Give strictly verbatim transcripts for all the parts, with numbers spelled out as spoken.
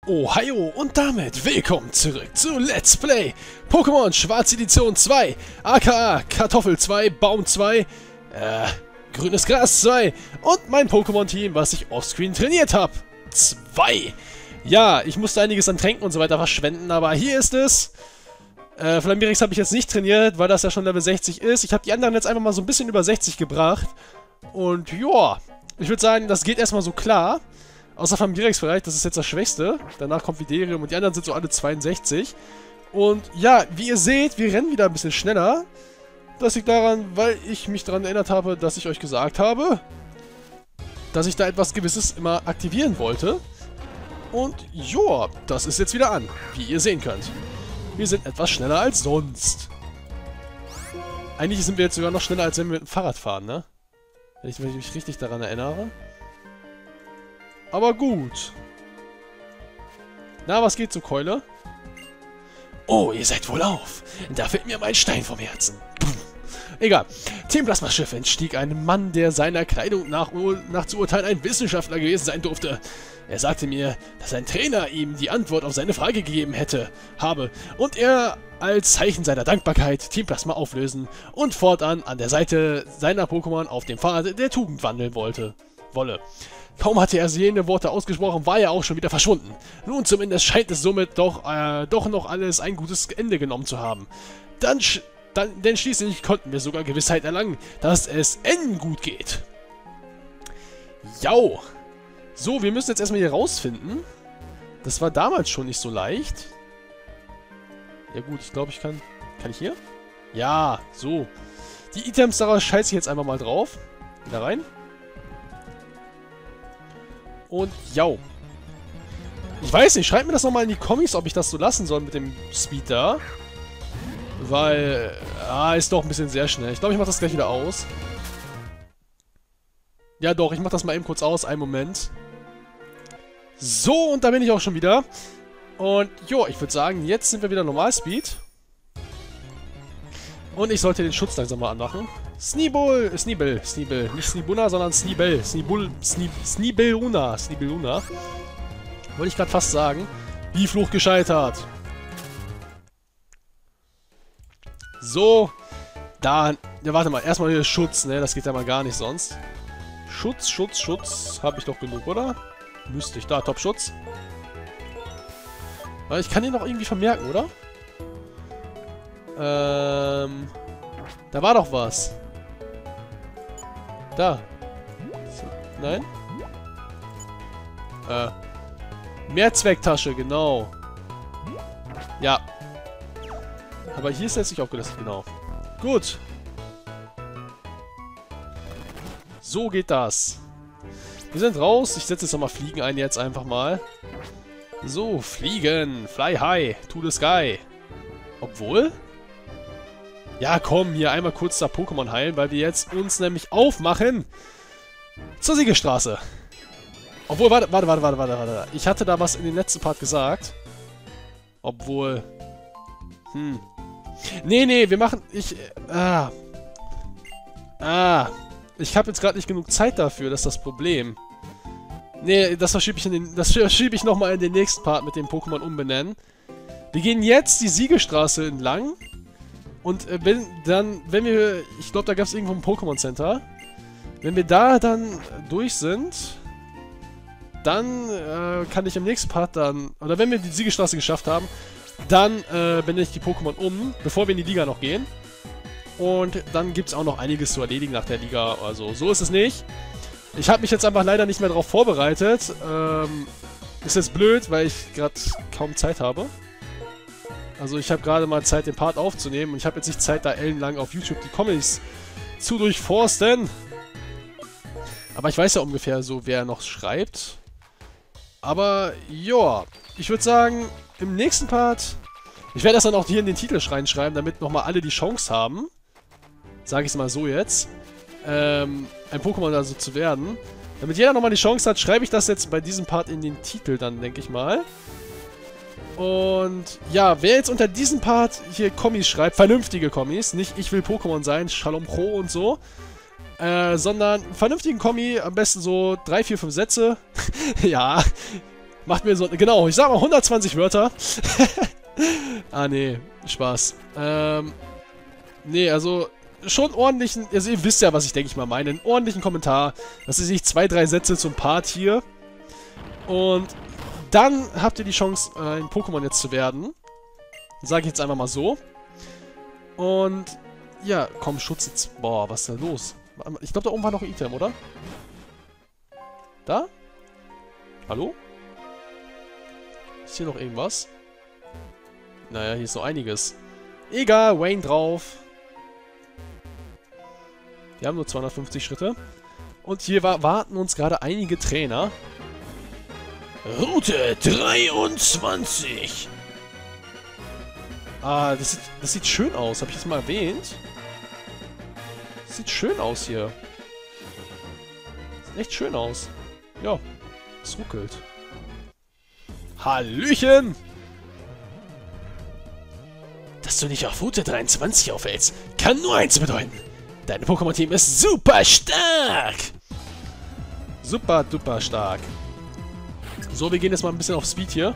Ohio und damit willkommen zurück zu Let's Play Pokémon Schwarz Edition zwei, aka Kartoffel zwei, Baum zwei, äh, grünes Gras zwei und mein Pokémon-Team, was ich offscreen trainiert habe. zwei. Ja, ich musste einiges an Tränken und so weiter verschwenden, aber hier ist es. Äh, Flamirix habe ich jetzt nicht trainiert, weil das ja schon Level sechzig ist. Ich habe die anderen jetzt einfach mal so ein bisschen über sechzig gebracht. Und ja, ich würde sagen, das geht erstmal so klar. Außer Flamirix vielleicht, das ist jetzt das Schwächste. Danach kommt Viderium und die anderen sind so alle zweiundsechzig. Und ja, wie ihr seht, wir rennen wieder ein bisschen schneller. Das liegt daran, weil ich mich daran erinnert habe, dass ich euch gesagt habe, dass ich da etwas Gewisses immer aktivieren wollte. Und ja, das ist jetzt wieder an, wie ihr sehen könnt. Wir sind etwas schneller als sonst. Eigentlich sind wir jetzt sogar noch schneller, als wenn wir mit dem Fahrrad fahren, ne? Wenn ich mich richtig daran erinnere. Aber gut. Na, was geht so, Keule? Oh, ihr seid wohl auf. Da fällt mir mein Stein vom Herzen. Puh. Egal. Team Plasmaschiff entstieg ein Mann, der seiner Kleidung nach, nach zu urteilen ein Wissenschaftler gewesen sein durfte. Er sagte mir, dass ein Trainer ihm die Antwort auf seine Frage gegeben hätte, habe und er als Zeichen seiner Dankbarkeit Team Plasma auflösen und fortan an der Seite seiner Pokémon auf dem Pfad der Tugend wandeln wollte. Wolle. Kaum hatte er jene Worte ausgesprochen, war er auch schon wieder verschwunden. Nun zumindest scheint es somit doch, äh, doch noch alles ein gutes Ende genommen zu haben. Dann, sch dann, denn schließlich konnten wir sogar Gewissheit erlangen, dass es N gut geht. Jau. So, wir müssen jetzt erstmal hier rausfinden. Das war damals schon nicht so leicht. Ja gut, ich glaube, ich kann... Kann ich hier? Ja, so. Die Items daraus scheiße ich jetzt einfach mal drauf. Wieder rein. Und jau. Ich weiß nicht, schreibt mir das nochmal in die Comics, ob ich das so lassen soll mit dem Speed da. Weil, ah, ist doch ein bisschen sehr schnell. Ich glaube, ich mache das gleich wieder aus. Ja doch, ich mache das mal eben kurz aus. Einen Moment. So, und da bin ich auch schon wieder. Und jo, ich würde sagen, jetzt sind wir wieder Normal-Speed. Und ich sollte den Schutz langsam mal anmachen. Sneebol, Sneebel, Sneebel, nicht Sneebuna, sondern Sneebel, Sneebul, Sneebeluna, Sneebeluna. Wollte ich gerade fast sagen. Wie Fluch gescheitert. So, da, ja warte mal, erstmal hier Schutz, ne, das geht ja mal gar nicht sonst. Schutz, Schutz, Schutz, habe ich doch genug, oder? Müsste ich, da, Top-Schutz. Ich kann den noch irgendwie vermerken, oder? Ähm, da war doch was. Da. Nein? Äh. Mehrzwecktasche, genau. Ja. Aber hier ist jetzt nicht aufgelistet, genau. Gut. So geht das. Wir sind raus. Ich setze jetzt nochmal Fliegen ein, jetzt einfach mal. So, Fliegen. Fly high. To the sky. Obwohl... Ja, komm, hier einmal kurz da Pokémon heilen, weil wir jetzt uns nämlich aufmachen zur Siegestraße. Obwohl, warte, warte, warte, warte, warte, warte. Ich hatte da was in dem letzten Part gesagt. Obwohl... Hm. Nee, nee, wir machen... Ich... Ah. Ah. Ich habe jetzt gerade nicht genug Zeit dafür, das ist das Problem. Nee, das verschiebe ich in den... Das verschiebe ich nochmal in den nächsten Part mit dem Pokémon umbenennen. Wir gehen jetzt die Siegestraße entlang. Und äh, wenn dann, wenn wir, ich glaube, da gab es irgendwo ein Pokémon Center. Wenn wir da dann durch sind, dann äh, kann ich im nächsten Part dann, oder wenn wir die Siegestraße geschafft haben, dann äh, benenne ich die Pokémon um, bevor wir in die Liga noch gehen. Und dann gibt es auch noch einiges zu erledigen nach der Liga, also so ist es nicht. Ich habe mich jetzt einfach leider nicht mehr darauf vorbereitet. Ähm, ist jetzt blöd, weil ich gerade kaum Zeit habe. Also ich habe gerade mal Zeit, den Part aufzunehmen und ich habe jetzt nicht Zeit, da ellenlang auf YouTube die Comics zu durchforsten. Aber ich weiß ja ungefähr so, wer noch schreibt. Aber, ja, ich würde sagen, im nächsten Part, ich werde das dann auch hier in den Titel reinschreiben, damit nochmal alle die Chance haben, sage ich es mal so jetzt, ähm, ein Pokémon also zu werden. Damit jeder nochmal die Chance hat, schreibe ich das jetzt bei diesem Part in den Titel dann, denke ich mal. Und ja, wer jetzt unter diesem Part hier Kommis schreibt, vernünftige Kommis, nicht ich will Pokémon sein, Shalom Pro und so, äh, sondern einen vernünftigen Kommi, am besten so drei, vier, fünf Sätze. Ja, Macht mir so... Genau, ich sag mal hundertzwanzig Wörter. Ah, nee. Spaß. Ähm... Nee, also... Schon ordentlichen... Also ihr wisst ja, was ich denke ich mal meine. Einen ordentlichen Kommentar. Das ist nicht zwei, drei Sätze zum Part hier. Und... Dann habt ihr die Chance, äh, ein Pokémon jetzt zu werden. Sag ich jetzt einfach mal so. Und... Ja, komm, Schutz jetzt... Boah, was ist da los? Ich glaube, da oben war noch ein Item, oder? Da? Hallo? Ist hier noch irgendwas? Naja, hier ist noch einiges. Egal, Wayne drauf. Wir haben nur zweihundertfünfzig Schritte. Und hier wa warten uns gerade einige Trainer. Route dreiundzwanzig. Ah, das sieht, das sieht schön aus. Habe ich das mal erwähnt? Das sieht schön aus hier. Sieht echt schön aus. Ja, es ruckelt. Hallöchen! Dass du nicht auf Route dreiundzwanzig aufhältst, kann nur eins bedeuten. Dein Pokémon-Team ist super stark! Super duper stark. So, wir gehen jetzt mal ein bisschen auf Speed hier.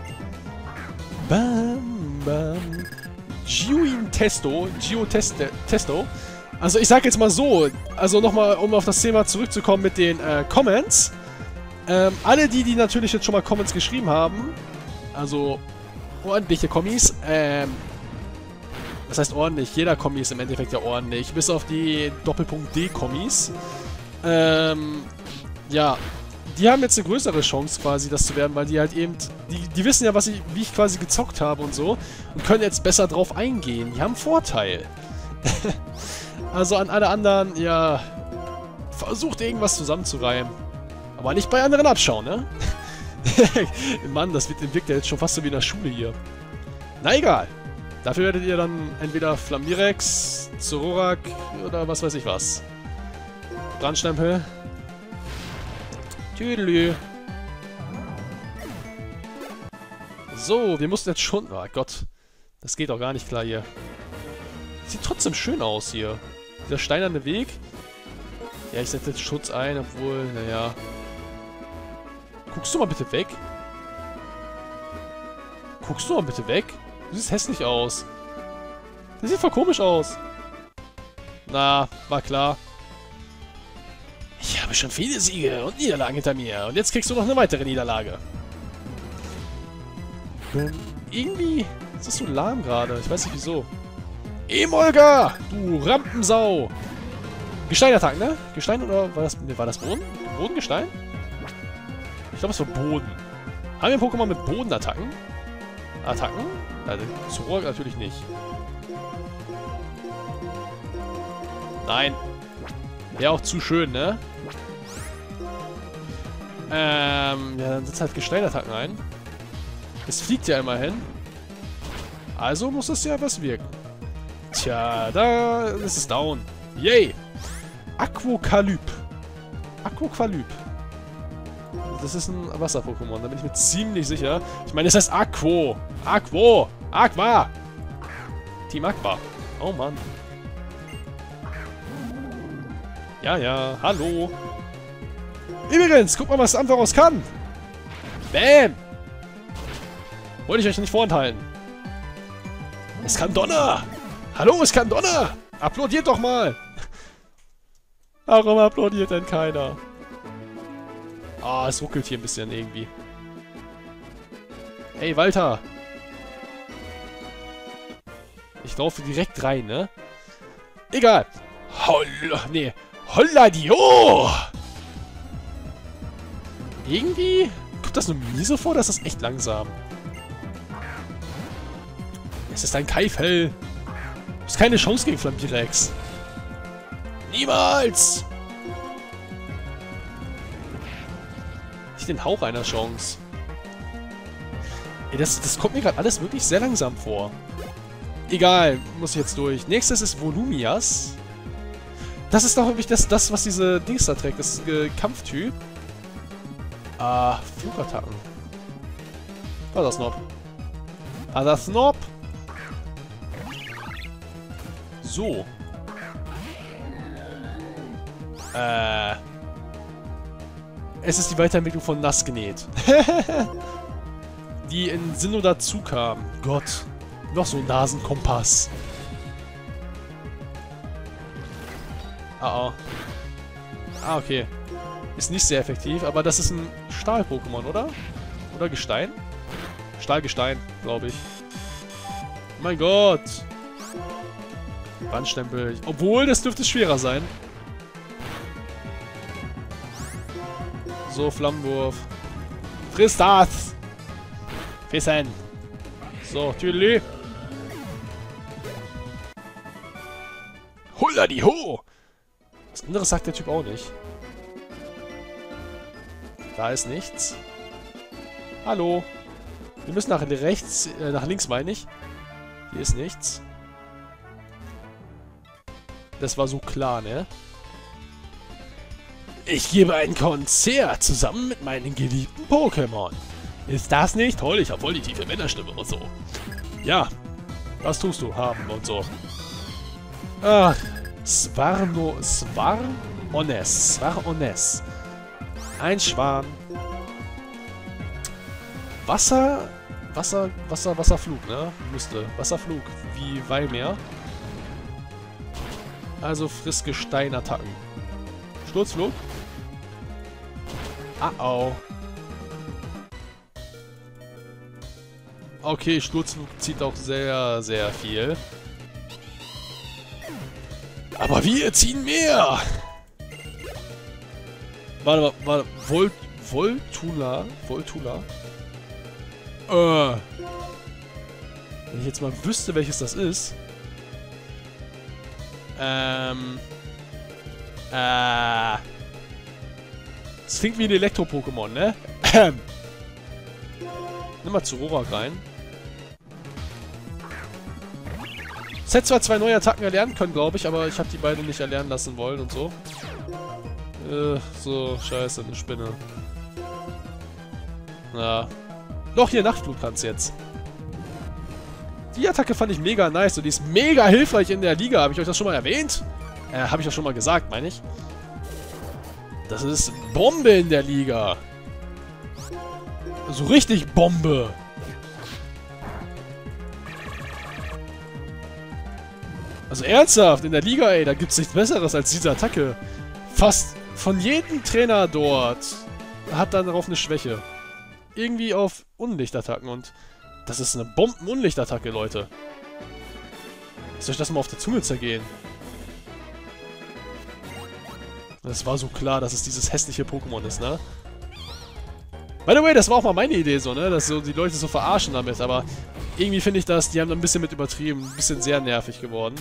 Bam, bam. Gioin Testo. Gio Teste, Testo. Also ich sag jetzt mal so, also nochmal, um auf das Thema zurückzukommen mit den äh, Comments. Ähm, alle die, die natürlich jetzt schon mal Comments geschrieben haben, also ordentliche Kommis, ähm, das heißt ordentlich, jeder Kommi ist im Endeffekt ja ordentlich, bis auf die Doppelpunkt D-Kommis. Ähm, ja, die haben jetzt eine größere Chance quasi, das zu werden, weil die halt eben, die, die wissen ja, was ich, wie ich quasi gezockt habe und so, und können jetzt besser drauf eingehen. Die haben einen Vorteil. Also an alle anderen, ja, versucht irgendwas zusammenzureimen. Aber nicht bei anderen abschauen, ne? Mann, das wirkt ja jetzt schon fast so wie in der Schule hier. Na egal. Dafür werdet ihr dann entweder Flamirex, Zoroark oder was weiß ich was. Brandstempel. Tüdelü. So, wir mussten jetzt schon... Oh Gott. Das geht doch gar nicht klar hier. Sieht trotzdem schön aus hier. Dieser steinerne Weg. Ja, ich setze jetzt Schutz ein, obwohl, naja. Guckst du mal bitte weg? Guckst du mal bitte weg? Du siehst hässlich aus. Das sieht voll komisch aus. Na, war klar. Ich habe schon viele Siege und Niederlagen hinter mir. Und jetzt kriegst du noch eine weitere Niederlage. Irgendwie ist das so lahm gerade. Ich weiß nicht wieso. Emolga! Du Rampensau! Gesteinattacken, ne? Gestein oder war das, war das Boden? Bodengestein? Ich glaube, es war Boden. Haben wir ein Pokémon mit Bodenattacken? Attacken? Also, Zoroark natürlich nicht. Nein. Wäre auch zu schön, ne? Ähm, ja, dann setzt halt Gesteinattacken ein. Es fliegt ja immerhin. Also muss es ja was wirken. Tja, da ist es down. Yay! Aquokalyp. Aquokalyp. Das ist ein Wasser-Pokémon, da bin ich mir ziemlich sicher. Ich meine, es heißt Aquo. Aquo. Aqua. Team Aqua. Oh Mann. Ja, ja. Hallo. Übrigens, guck mal, was Ampharos kann. Bam. Wollte ich euch nicht vorenthalten. Es kann Donner. Hallo, es kann Donner. Applaudiert doch mal. Warum applaudiert denn keiner? Ah, es ruckelt hier ein bisschen irgendwie. Hey, Walter. Ich laufe direkt rein, ne? Egal. Holla, nee. Holladio! Irgendwie kommt das nur mir so vor, dass das echt langsam. Es ist ein Kaifell. Du hast keine Chance gegen Flamirex. Niemals! Nicht den Hauch einer Chance. Ey, das, das kommt mir gerade alles wirklich sehr langsam vor. Egal, muss ich jetzt durch. Nächstes ist Volumias. Das ist doch wirklich das, das was diese Dings da trägt. Das ist ein Kampftyp. Ah, Flugattacken. Was ist das Snob? Ah, das Snob. So. Äh. Es ist die Weiterentwicklung von Nass genäht. Die in Sinnoh dazu kam. Gott. Noch so ein Nasenkompass. Ah, oh. Ah, okay. Ist nicht sehr effektiv, aber das ist ein Stahl-Pokémon, oder? Oder Gestein? Stahlgestein, glaube ich. Mein Gott. Wandstempel. Obwohl, das dürfte schwerer sein. So, Flammenwurf. Friss das! Fissen! So, Tüdelü. Hulla die Ho! Was anderes sagt der Typ auch nicht. Da ist nichts. Hallo. Wir müssen nach rechts, äh, nach links meine ich. Hier ist nichts. Das war so klar, ne? Ich gebe ein Konzert zusammen mit meinen geliebten Pokémon. Ist das nicht toll? Ich habe voll die tiefe Männerstimme und so. Ja. Was tust du? Haben und so. Ach. Svarno... Svarones. Svarones. Ein Schwan. Wasser... Wasser... Wasser... Wasserflug, ne? Müsste. Wasserflug. Wie Weilmeer. Also friss Gesteinattacken. Sturzflug. Ah, au. Okay, Sturzflug zieht auch sehr, sehr viel. Aber wir ziehen mehr! Warte mal, warte, Vol Voltula? Voltula? Äh. Wenn ich jetzt mal wüsste, welches das ist. Ähm. Äh. Das klingt wie ein Elektro-Pokémon, ne? Ähm. Nimm mal zu Rorak rein. Es hätte zwar zwei neue Attacken erlernen können, glaube ich, aber ich habe die beiden nicht erlernen lassen wollen und so. Äh, so, scheiße, eine Spinne. Ja. Doch, hier, Nachtflut kann's jetzt. Die Attacke fand ich mega nice und die ist mega hilfreich in der Liga. Habe ich euch das schon mal erwähnt? Äh, habe ich das schon mal gesagt, meine ich. Das ist Bombe in der Liga. So richtig Bombe. Also ernsthaft, in der Liga, ey, da gibt's nichts Besseres als diese Attacke. Fast von jedem Trainer dort hat dann darauf eine Schwäche. Irgendwie auf Unlichtattacken und das ist eine Bomben-Unlichtattacke, Leute. Soll ich das mal auf der Zunge zergehen? Das war so klar, dass es dieses hässliche Pokémon ist, ne? By the way, das war auch mal meine Idee so, ne? Dass so die Leute so verarschen damit, aber irgendwie finde ich das, die haben da ein bisschen mit übertrieben, ein bisschen sehr nervig geworden.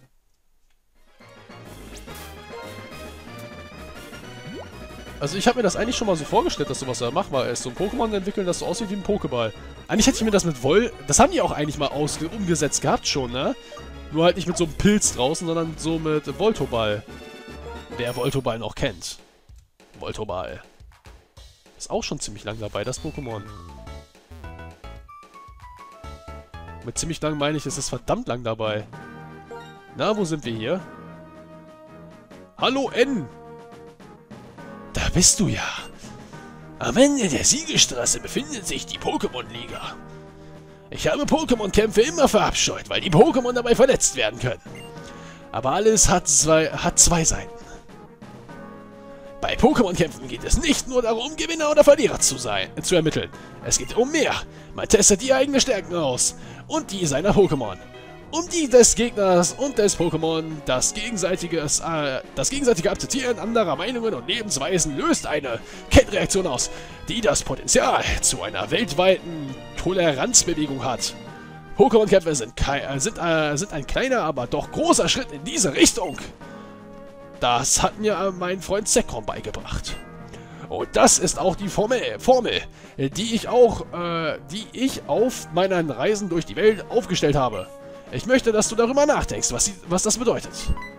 Also ich habe mir das eigentlich schon mal so vorgestellt, dass sowas da machbar ist. So ein Pokémon entwickeln, das so aussieht wie ein Pokéball. Eigentlich hätte ich mir das mit Vol... Das haben die auch eigentlich mal umgesetzt gehabt schon, ne? Nur halt nicht mit so einem Pilz draußen, sondern so mit Voltoball. Wer Voltoball noch kennt. Voltoball. Ist auch schon ziemlich lang dabei, das Pokémon. Mit ziemlich lang meine ich, es ist verdammt lang dabei. Na, wo sind wir hier? Hallo, N! Da bist du ja. Am Ende der Siegelstraße befindet sich die Pokémon-Liga. Ich habe Pokémon-Kämpfe immer verabscheut, weil die Pokémon dabei verletzt werden können. Aber alles hat zwei, hat zwei Seiten. Bei Pokémon-Kämpfen geht es nicht nur darum, Gewinner oder Verlierer zu sein, zu ermitteln. Es geht um mehr. Man testet die eigenen Stärken aus und die seiner Pokémon. Um die des Gegners und des Pokémon. Das gegenseitige, äh, das gegenseitige Akzeptieren anderer Meinungen und Lebensweisen löst eine Kettenreaktion aus, die das Potenzial zu einer weltweiten Toleranzbewegung hat. Pokémon-Kämpfe sind, äh, sind, äh, sind ein kleiner, aber doch großer Schritt in diese Richtung. Das hat mir mein Freund Zekrom beigebracht. Und das ist auch die Formel, Formel die ich auch, äh, die ich auf meinen Reisen durch die Welt aufgestellt habe. Ich möchte, dass du darüber nachdenkst, was, sie, was das bedeutet.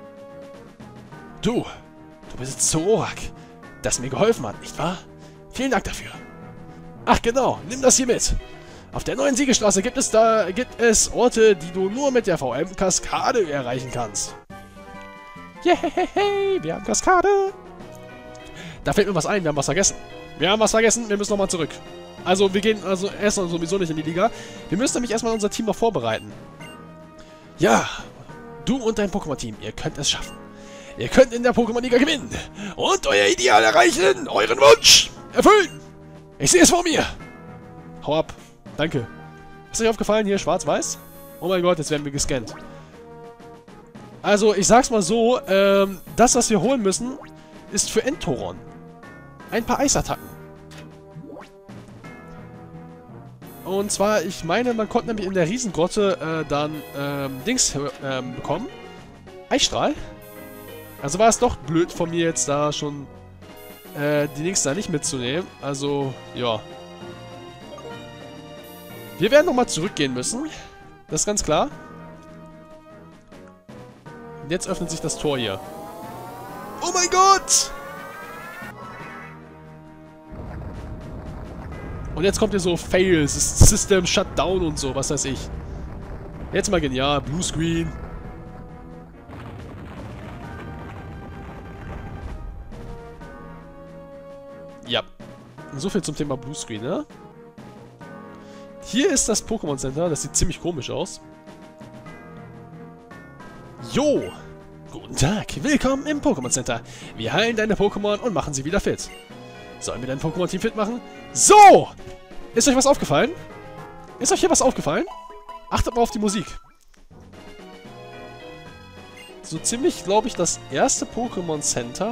Du, du besitzt Zoroark, das mir geholfen hat, nicht wahr? Vielen Dank dafür. Ach genau, nimm das hier mit. Auf der neuen Siegelstraße gibt es da gibt es Orte, die du nur mit der V M-Kaskade erreichen kannst. Yay, wir haben Kaskade. Da fällt mir was ein, wir haben was vergessen. Wir haben was vergessen, wir müssen nochmal zurück. Also, wir gehen also erstmal sowieso nicht in die Liga. Wir müssen nämlich erstmal unser Team noch vorbereiten. Ja, du und dein Pokémon-Team, ihr könnt es schaffen. Ihr könnt in der Pokémon-Liga gewinnen und euer Ideal erreichen, euren Wunsch erfüllen. Ich sehe es vor mir. Hau ab. Danke. Ist euch aufgefallen, hier schwarz-weiß? Oh mein Gott, jetzt werden wir gescannt. Also, ich sag's mal so, ähm, das, was wir holen müssen, ist für Entoron. Ein paar Eisattacken. Und zwar, ich meine, man konnte nämlich in der Riesengrotte äh, dann ähm, Dings ähm, bekommen. Eisstrahl. Also war es doch blöd von mir jetzt da schon äh, die Dings da nicht mitzunehmen. Also, ja. Wir werden nochmal zurückgehen müssen. Das ist ganz klar. Und jetzt öffnet sich das Tor hier. Oh mein Gott! Und jetzt kommt hier so Fails, System Shutdown und so, was weiß ich. Jetzt mal genial, Bluescreen. Ja. So viel zum Thema Bluescreen, ne? Hier ist das Pokémon Center, das sieht ziemlich komisch aus. Jo! Guten Tag, willkommen im Pokémon Center. Wir heilen deine Pokémon und machen sie wieder fit. Sollen wir dein Pokémon-Team fit machen? So! Ist euch was aufgefallen? Ist euch hier was aufgefallen? Achtet mal auf die Musik. So ziemlich, glaube ich, das erste Pokémon Center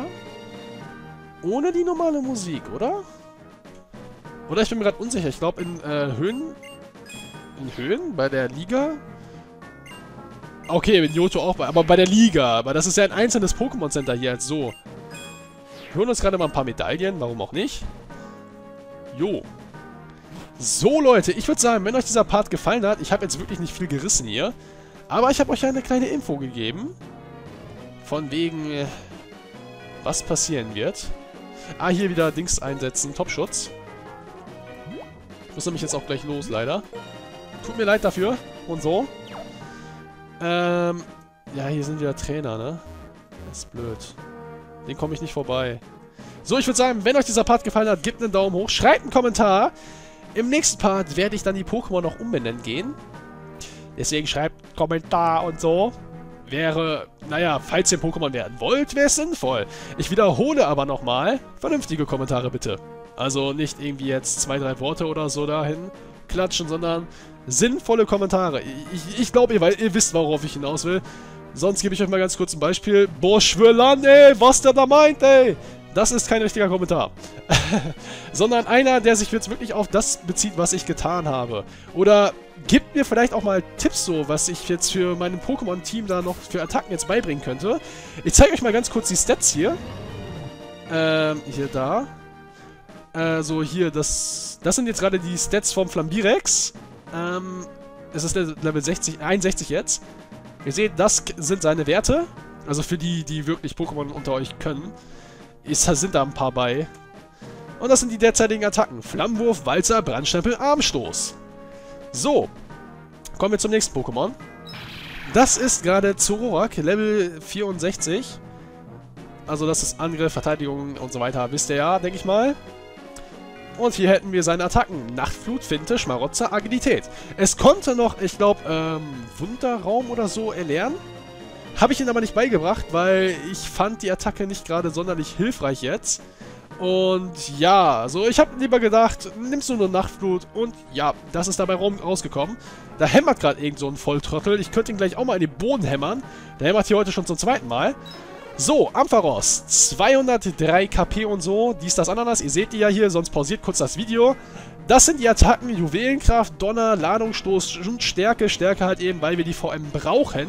ohne die normale Musik, oder? Oder ich bin mir gerade unsicher. Ich glaube, in äh, Höhen... In Höhen? Bei der Liga? Okay, in Johto auch, aber bei der Liga. Aber das ist ja ein einzelnes Pokémon Center hier als so. Wir holen uns gerade mal ein paar Medaillen, warum auch nicht. Jo. So, Leute, ich würde sagen, wenn euch dieser Part gefallen hat, ich habe jetzt wirklich nicht viel gerissen hier, aber ich habe euch eine kleine Info gegeben. Von wegen, äh, was passieren wird. Ah, hier wieder Dings einsetzen, Topschutz. Ich muss nämlich jetzt auch gleich los, leider. Tut mir leid dafür. Und so. Ähm, ja, hier sind wieder Trainer, ne? Das ist blöd. Den komme ich nicht vorbei. So, ich würde sagen, wenn euch dieser Part gefallen hat, gebt einen Daumen hoch, schreibt einen Kommentar. Im nächsten Part werde ich dann die Pokémon noch umbenennen gehen. Deswegen schreibt Kommentar und so. Wäre, naja, falls ihr Pokémon werden wollt, wäre es sinnvoll. Ich wiederhole aber nochmal, vernünftige Kommentare bitte. Also nicht irgendwie jetzt zwei, drei Worte oder so dahin klatschen, sondern sinnvolle Kommentare. Ich, ich glaube, ihr, weil ihr wisst, worauf ich hinaus will. Sonst gebe ich euch mal ganz kurz ein Beispiel. Boah, Schwirlan, ey, was der da meint, ey. Das ist kein richtiger Kommentar. Sondern einer, der sich jetzt wirklich auf das bezieht, was ich getan habe. Oder gibt mir vielleicht auch mal Tipps so, was ich jetzt für meinem Pokémon-Team da noch für Attacken jetzt beibringen könnte. Ich zeige euch mal ganz kurz die Stats hier. Ähm, hier, da. Äh, so, hier, das... Das sind jetzt gerade die Stats vom Flambirex. Ähm, es ist Level sechzig, einundsechzig jetzt. Ihr seht, das sind seine Werte. Also für die, die wirklich Pokémon unter euch können. Es sind da ein paar bei. Und das sind die derzeitigen Attacken. Flammenwurf, Walzer, Brandstempel, Armstoß. So. Kommen wir zum nächsten Pokémon. Das ist gerade Zoroark, Level vierundsechzig. Also das ist Angriff, Verteidigung und so weiter. Wisst ihr ja, denke ich mal. Und hier hätten wir seine Attacken. Nachtflut, Finte, Schmarotzer, Agilität. Es konnte noch, ich glaube, ähm, Wunderraum oder so erlernen. Habe ich ihn aber nicht beigebracht, weil ich fand die Attacke nicht gerade sonderlich hilfreich jetzt. Und ja, also ich habe lieber gedacht, nimmst du nur Nachtflut und ja, das ist dabei rausgekommen. Da hämmert gerade irgend so ein Volltrottel. Ich könnte ihn gleich auch mal in den Boden hämmern. Der hämmert hier heute schon zum zweiten Mal. So, Ampharos, zweihundertdrei K P und so, dies, das, Ananas, ihr seht die ja hier, sonst pausiert kurz das Video. Das sind die Attacken, Juwelenkraft, Donner, Ladungsstoß und Stärke, Stärke halt eben, weil wir die vor allem brauchen.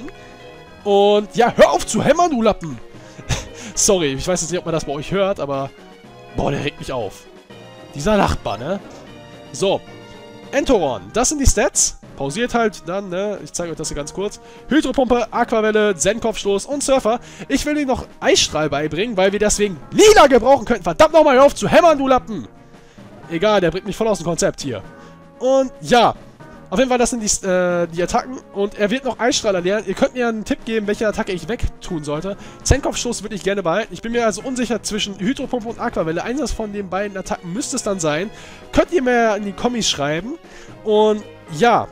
Und ja, hör auf zu hämmern, du Lappen! Sorry, ich weiß jetzt nicht, ob man das bei euch hört, aber boah, der regt mich auf. Dieser Nachbar, ne? So, Entoron, das sind die Stats. Pausiert halt dann, ne? Ich zeige euch das hier ganz kurz. Hydropumpe, Aquavelle, Zen-Kopfstoß und Surfer. Ich will ihnen noch Eisstrahl beibringen, weil wir deswegen Lila gebrauchen könnten. Verdammt nochmal, hör auf zu hämmern, du Lappen! Egal, der bringt mich voll aus dem Konzept hier. Und ja, Auf jeden Fall, das sind die, äh, die Attacken. Und er wird noch Eisstrahler lernen. Ihr könnt mir einen Tipp geben, welche Attacke ich wegtun sollte. Zennkopfstoß würde ich gerne behalten. Ich bin mir also unsicher zwischen Hydropumpe und Aquavelle. Eines von den beiden Attacken müsste es dann sein. Könnt ihr mir in die Kommis schreiben. Und ja.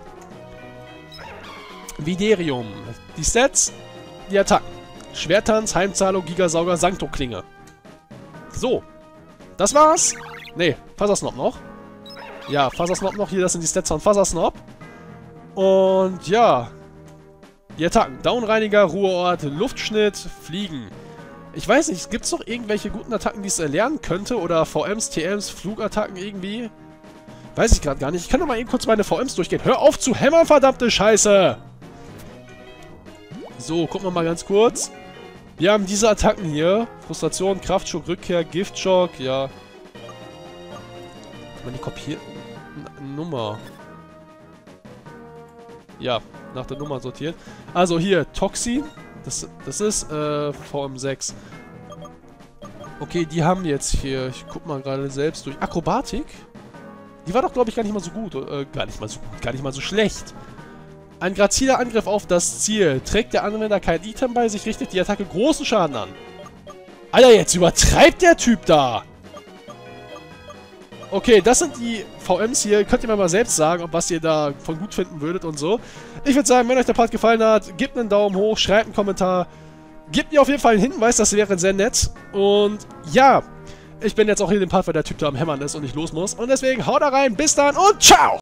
Viderium. Die Stats, die Attacken. Schwertanz, Heimzahlo, Gigasauger, Sancto-Klinge. So. Das war's. Ne, Fasersnob noch. Ja, Fasersnob noch. Hier, das sind die Stats von Fasersnob. Und ja. Die Attacken. Downreiniger, Ruheort, Luftschnitt, Fliegen. Ich weiß nicht, gibt es noch irgendwelche guten Attacken, die es erlernen könnte? Oder V Ms, T Ms, Flugattacken irgendwie? Weiß ich gerade gar nicht. Ich kann doch mal eben kurz meine V Ms durchgehen. Hör auf zu hämmern, verdammte Scheiße! So, gucken wir mal ganz kurz. Wir haben diese Attacken hier. Frustration, Kraftschock, Rückkehr, Giftschock, ja. Kann man die kopieren? N Nummer. Ja, nach der Nummer sortiert. Also hier, Toxin. Das, das ist äh, V M sechs. Okay, die haben jetzt hier. Ich guck mal gerade selbst durch. Akrobatik? Die war doch, glaube ich, gar nicht mal so gut. Äh, gar nicht mal so gut, gar nicht mal so schlecht. Ein graziler Angriff auf das Ziel. Trägt der Anwender kein Item bei sich, richtet die Attacke großen Schaden an. Alter, jetzt übertreibt der Typ da! Okay, das sind die V Ms hier. Könnt ihr mir mal selbst sagen, ob was ihr da von gut finden würdet und so. Ich würde sagen, wenn euch der Part gefallen hat, gebt einen Daumen hoch, schreibt einen Kommentar. Gebt mir auf jeden Fall einen Hinweis, das wäre sehr nett. Und ja, ich bin jetzt auch hier in dem Part, weil der Typ da am Hämmern ist und ich los muss. Und deswegen haut da rein, bis dann und ciao!